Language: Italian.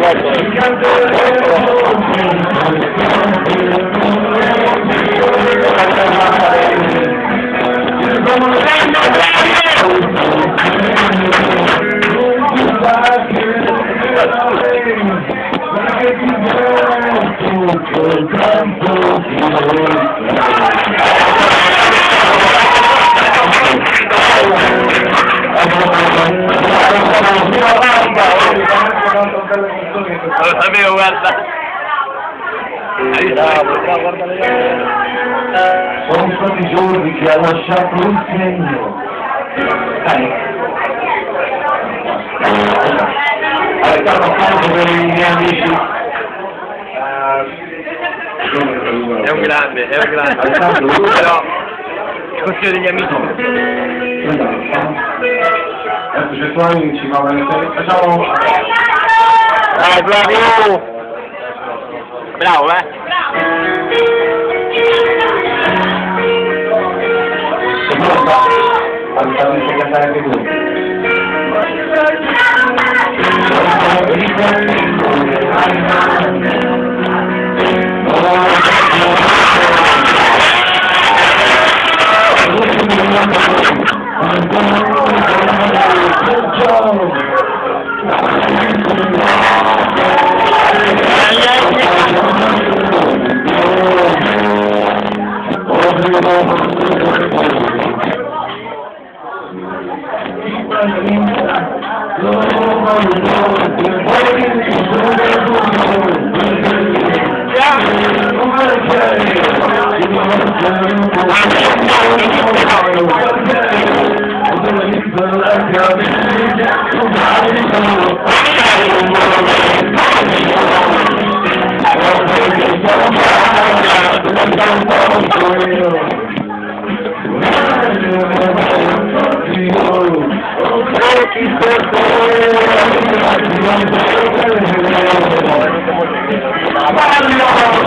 Lo sapevo, guarda. Guarda le gambe. Sono stati giorni che ha lasciato un segno. Dai. Allora, tanto per i miei amici. È un grande, però è questione degli amici. Adesso c'è tuoi amici, ma facciamo... Dai, bravo! Bravo, Sei pronta? Fammi cantare anche tu. Mario!